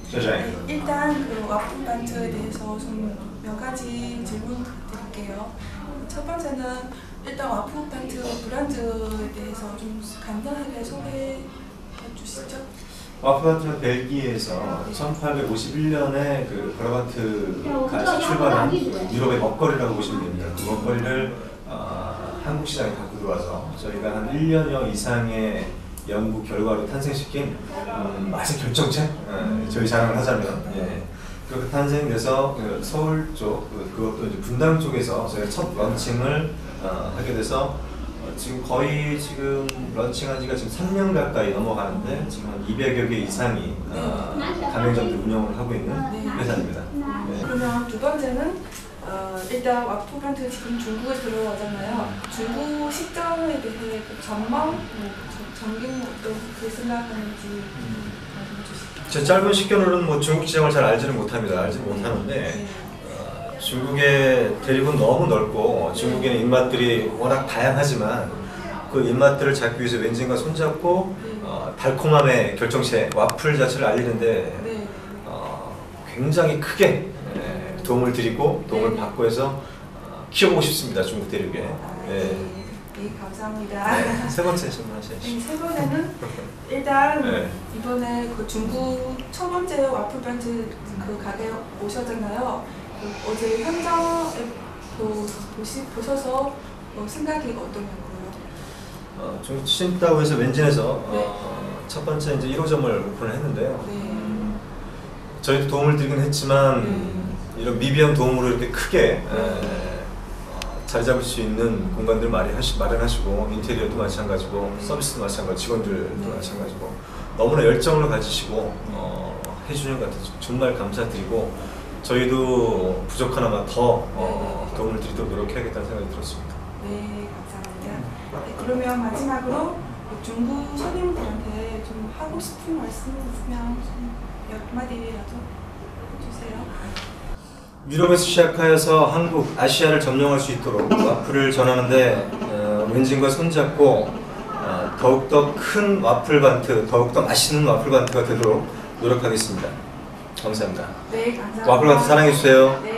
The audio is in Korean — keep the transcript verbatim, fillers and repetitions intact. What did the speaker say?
네, 일단 그 와플 반트에 대해서 좀 몇 가지 질문 드릴게요. 첫 번째는 일단 와플 반트 브랜드에 대해서 좀 간단하게 소개해 주시죠. 와플 반트는 벨기에에서 천팔백오십일 년에 그 브라반트가에서 출발한 유럽의 먹거리라고 보시면 됩니다. 그 먹거리를 어, 한국 시장에 갖고 들어와서 저희가 한 일 년여 이상의 연구 결과로 탄생시킨 음, 맛의 결정체? 예, 저희 자랑을 하자면 예. 그렇게 탄생돼서 그 서울 쪽, 그, 그것도 이제 분당 쪽에서 저희가 첫 런칭을 어, 하게 돼서 어, 지금 거의 지금 런칭한 지가 지금 삼 년 가까이 넘어가는데 지금 한 이백여 개 이상이 어, 가맹점들 운영을 하고 있는 회사입니다. 네. 그러면 두 번째는 어, 일단 와플 반트 지금 중국에 들어가잖아요. 중국 시장에 대해 그 전망, 뭐, 전기는 어떻게 생각하는지 말씀해 주시죠. 제 짧은 식견으로는 뭐 중국 시장을 잘 알지는 못합니다. 알지 못하는데 어, 중국의 대륙은 너무 넓고 중국에는 입맛들이 워낙 다양하지만 그 입맛들을 잡기 위해서 왠지인가 손잡고 어, 달콤함의 결정체 와플 자체를 알리는데 어, 굉장히 크게 예, 도움을 드리고 도움을 받고 해서 어, 키워보고 싶습니다. 중국 대륙에. 예. 네, 감사합니다. 네, 세 번째 질문하세요. 네, 세 번째는 일단 네. 이번에 그 중국 첫 번째 와플 반트 그 가게 오셨잖아요. 그 어제 현장에 그 보시, 보셔서 어, 생각이 어떠냐고요? 어, 중국 칭다오에서 웬진에서 네. 어, 첫 번째 이제 일 호점을 오픈을 했는데요. 네. 음, 저희도 도움을 드리긴 했지만 네. 이런 미비한 도움으로 이렇게 크게 에, 어, 자리 잡을 수 있는 공간들 마련하시, 마련하시고 인테리어도 마찬가지고 서비스도 마찬가지, 직원들도 네. 마찬가지고 너무나 열정을 가지시고 어, 해주는 것 같아서 정말 감사드리고 저희도 부족하나마 더 어, 도움을 드리도록 노력해야겠다는 생각이 들었습니다. 네, 감사합니다. 네, 그러면 마지막으로 중국 손님들한테 좀 하고 싶은 말씀 있으면 좀 몇 마디라도 해주세요. 유럽에서 시작하여서 한국, 아시아를 점령할 수 있도록 와플을 전하는데 어, 웬진과 손잡고 어, 더욱더 큰 와플 반트, 더욱더 맛있는 와플 반트가 되도록 노력하겠습니다. 감사합니다. 네, 감사합니다. 와플 반트 사랑해주세요. 네.